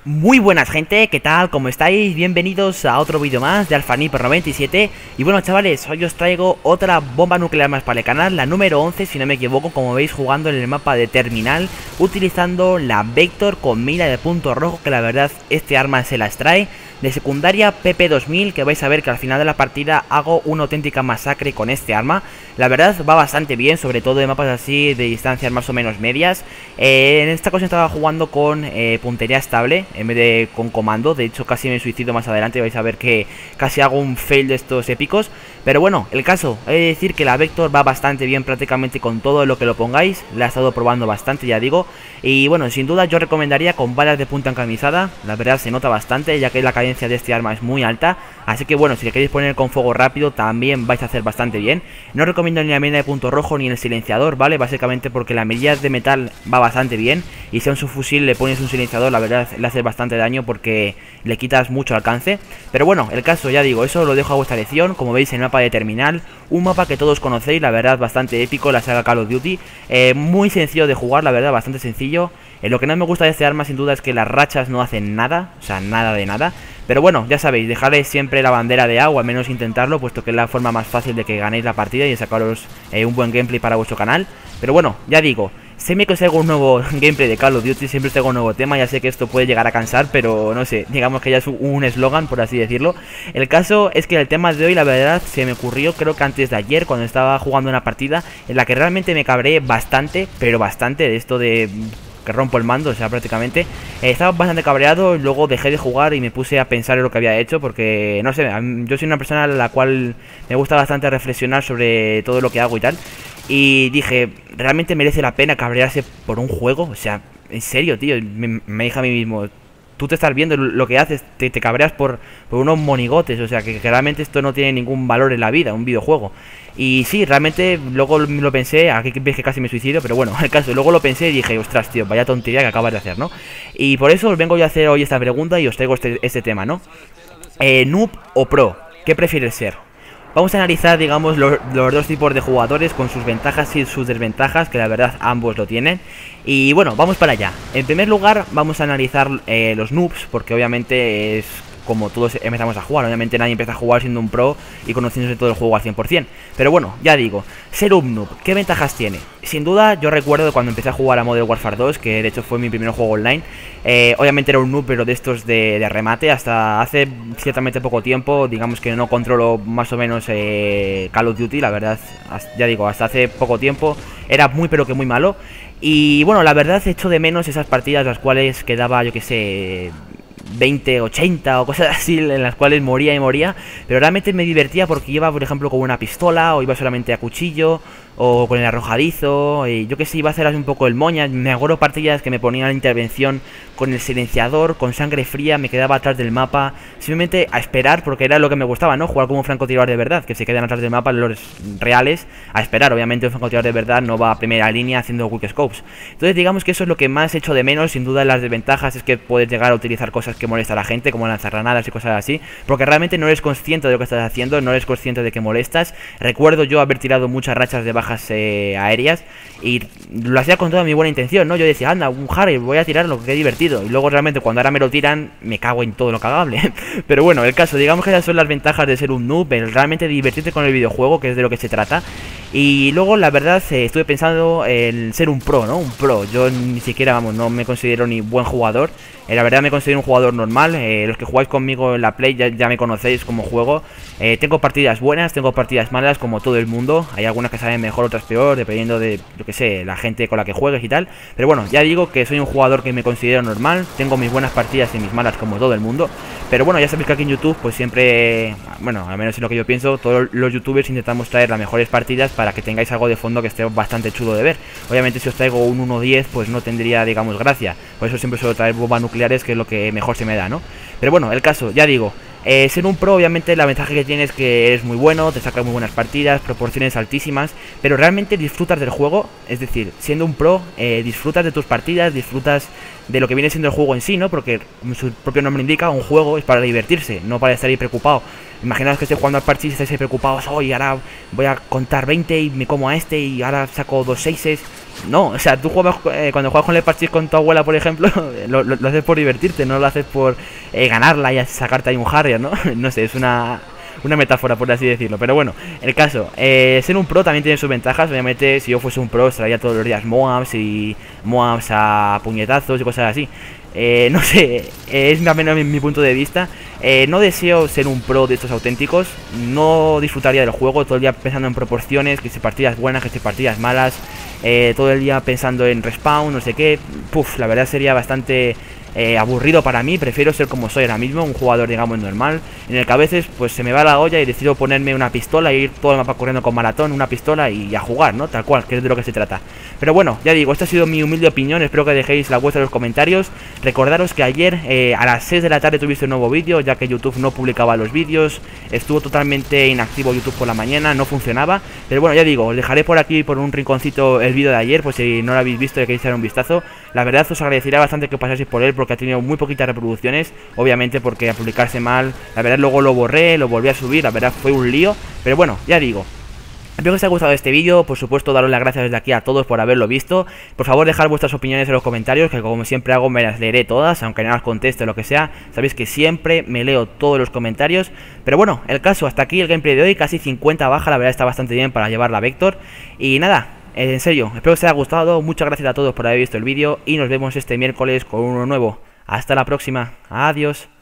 Muy buenas gente, ¿qué tal? ¿Cómo estáis? Bienvenidos a otro vídeo más de AlphaNiper97. Y bueno chavales, hoy os traigo otra bomba nuclear más para el canal, la número 11 si no me equivoco, como veis jugando en el mapa de terminal, utilizando la Vector con mira de punto rojo, que la verdad este arma se las trae. De secundaria PP2000, que vais a ver que al final de la partida hago una auténtica masacre con este arma. La verdad va bastante bien, sobre todo de mapas así de distancias más o menos medias. En esta ocasión estaba jugando con puntería estable en vez de con comando. De hecho casi me suicido más adelante, vais a ver que casi hago un fail de estos épicos. Pero bueno, el caso, he de decir que la Vector va bastante bien prácticamente con todo lo que lo pongáis. La he estado probando bastante, ya digo. Y bueno, sin duda yo recomendaría con balas de punta encamisada. La verdad se nota bastante, ya que la cadencia de este arma es muy alta. Así que bueno, si le queréis poner con fuego rápido también vais a hacer bastante bien. No recomiendo ni la mira de punto rojo ni el silenciador, ¿vale? Básicamente porque la mirilla de metal va bastante bien. Y si a un subfusil le pones un silenciador, la verdad le hace bastante daño porque le quitas mucho alcance. Pero bueno, el caso, ya digo, eso lo dejo a vuestra elección. Como veis, el mapa de terminal, un mapa que todos conocéis, la verdad bastante épico, la saga Call of Duty. Muy sencillo de jugar, la verdad, bastante sencillo. Lo que no me gusta de este arma sin duda es que las rachas no hacen nada, o sea, nada de nada. Pero bueno, ya sabéis, dejarle siempre la bandera de agua, al menos intentarlo, puesto que es la forma más fácil de que ganéis la partida y de sacaros un buen gameplay para vuestro canal. Pero bueno, ya digo, siempre que os hago un nuevo gameplay de Call of Duty, siempre os hago un nuevo tema. Ya sé que esto puede llegar a cansar, pero no sé, digamos que ya es un eslogan, por así decirlo. El caso es que el tema de hoy, la verdad, se me ocurrió creo que antes de ayer, cuando estaba jugando una partida en la que realmente me cabré bastante, pero bastante, de esto de que rompo el mando, o sea, prácticamente estaba bastante cabreado. Y luego dejé de jugar y me puse a pensar en lo que había hecho, porque, no sé, yo soy una persona a la cual me gusta bastante reflexionar sobre todo lo que hago y tal. Y dije, ¿realmente merece la pena cabrearse por un juego? O sea, en serio, tío, me dije a mí mismo, tú te estás viendo lo que haces, te cabreas por unos monigotes. O sea, que realmente esto no tiene ningún valor en la vida, un videojuego. Y sí, realmente luego lo pensé, aquí ves que casi me suicido, pero bueno, el caso, luego lo pensé y dije, ostras, tío, vaya tontería que acabas de hacer, ¿no? Y por eso os vengo yo a hacer hoy esta pregunta y os traigo este tema, ¿no? ¿Noob o pro? ¿Qué prefieres ser? Vamos a analizar, digamos, los dos tipos de jugadores con sus ventajas y sus desventajas, que la verdad ambos lo tienen. Y bueno, vamos para allá. En primer lugar, vamos a analizar los noobs, porque obviamente es como todos empezamos a jugar. Obviamente nadie empieza a jugar siendo un pro y conociéndose todo el juego al 100%. Pero bueno, ya digo, ser un noob, ¿qué ventajas tiene? Sin duda, yo recuerdo cuando empecé a jugar a Modern Warfare 2, que de hecho fue mi primer juego online. Obviamente era un noob, pero de estos de remate. Hasta hace ciertamente poco tiempo, digamos que no controlo más o menos Call of Duty, la verdad, ya digo, hasta hace poco tiempo era muy pero que muy malo. Y bueno, la verdad echo de menos esas partidas las cuales quedaba, yo que sé, 20, 80 o cosas así, en las cuales moría y moría. Pero realmente me divertía porque iba, por ejemplo, con una pistola, o iba solamente a cuchillo, o con el arrojadizo, y yo que sé, iba a hacer así un poco el moña. Me acuerdo partidas que me ponían la intervención con el silenciador, con sangre fría, me quedaba atrás del mapa, simplemente a esperar, porque era lo que me gustaba, ¿no? Jugar como un francotirador de verdad, que se quedan atrás del mapa los reales, a esperar. Obviamente un francotirador de verdad no va a primera línea haciendo quickscopes. Entonces digamos que eso es lo que más echo de menos. Sin duda las desventajas es que puedes llegar a utilizar cosas que molestan a la gente, como lanzargranadas y cosas así, porque realmente no eres consciente de lo que estás haciendo, no eres consciente de que molestas. Recuerdo yo haber tirado muchas rachas de bajas aéreas y lo hacía con toda mi buena intención, ¿no? Yo decía, anda, un Harry, voy a tirarlo, que divertido. Y luego realmente cuando ahora me lo tiran, me cago en todo lo cagable. Pero bueno, el caso, digamos que esas son las ventajas de ser un noob, el realmente divertirte con el videojuego, que es de lo que se trata. Y luego, la verdad, estuve pensando en ser un pro, ¿no? Un pro. Yo ni siquiera, vamos, no me considero ni buen jugador. La verdad me considero un jugador normal. Los que jugáis conmigo en la Play ya me conocéis como juego. Tengo partidas buenas, tengo partidas malas, como todo el mundo. Hay algunas que salen mejor, otras peor, dependiendo de, yo que sé, la gente con la que juegues y tal. Pero bueno, ya digo que soy un jugador que me considero normal. Tengo mis buenas partidas y mis malas, como todo el mundo. Pero bueno, ya sabéis que aquí en YouTube, pues siempre, bueno, al menos es lo que yo pienso, todos los youtubers intentamos traer las mejores partidas para que tengáis algo de fondo que esté bastante chulo de ver. Obviamente si os traigo un 1-10, pues no tendría, digamos, gracia. Por eso siempre suelo traer bombas nucleares, que es lo que mejor se me da, ¿no? Pero bueno, el caso, ya digo, ser un pro, obviamente la ventaja que tienes es que eres muy bueno, te sacas muy buenas partidas, proporciones altísimas, pero realmente disfrutas del juego. Es decir, siendo un pro, disfrutas de tus partidas, disfrutas de lo que viene siendo el juego en sí, ¿no? Porque como su propio nombre indica, un juego es para divertirse, no para estar ahí preocupado. Imaginaos que estoy jugando al parche y estáis ahí preocupados, hoy ahora voy a contar 20 y me como a este y ahora saco 2 6s. No, o sea, tú juegas, cuando juegas con el parchís con tu abuela, por ejemplo, lo haces por divertirte, no lo haces por ganarla y sacarte ahí un Harrier, ¿no? No sé, es una metáfora, por así decirlo. Pero bueno, el caso, ser un pro también tiene sus ventajas. Obviamente, si yo fuese un pro, estaría todos los días Moabs y Moabs a puñetazos y cosas así. No sé, es más o menos mi punto de vista. No deseo ser un pro de estos auténticos. No disfrutaría del juego todo el día pensando en proporciones, que si partidas buenas, que si partidas malas. Todo el día pensando en respawn, no sé qué. Puf, la verdad sería bastante aburrido para mí. Prefiero ser como soy ahora mismo, un jugador digamos normal, en el que a veces pues se me va la olla y decido ponerme una pistola e ir todo el mapa corriendo con maratón, una pistola y a jugar, ¿no? Tal cual, que es de lo que se trata. Pero bueno, ya digo, esta ha sido mi humilde opinión. Espero que dejéis la vuestra en los comentarios. Recordaros que ayer a las 6 de la tarde tuviste un nuevo vídeo, ya que YouTube no publicaba los vídeos. Estuvo totalmente inactivo YouTube por la mañana, no funcionaba. Pero bueno, ya digo, os dejaré por aquí, por un rinconcito, el vídeo de ayer, pues si no lo habéis visto y queréis echar un vistazo. La verdad os agradecería bastante que pasaseis por él, porque ha tenido muy poquitas reproducciones. Obviamente porque a publicarse mal, la verdad luego lo borré, lo volví a subir, la verdad fue un lío. Pero bueno, ya digo, espero que os haya gustado este vídeo. Por supuesto, daros las gracias desde aquí a todos por haberlo visto. Por favor, dejad vuestras opiniones en los comentarios, que como siempre hago, me las leeré todas, aunque no las conteste o lo que sea. Sabéis que siempre me leo todos los comentarios. Pero bueno, el caso, hasta aquí el gameplay de hoy. Casi 50 baja, la verdad está bastante bien para llevar la Vector. Y nada, en serio, espero que os haya gustado. Muchas gracias a todos por haber visto el vídeo y nos vemos este miércoles con uno nuevo. Hasta la próxima, adiós.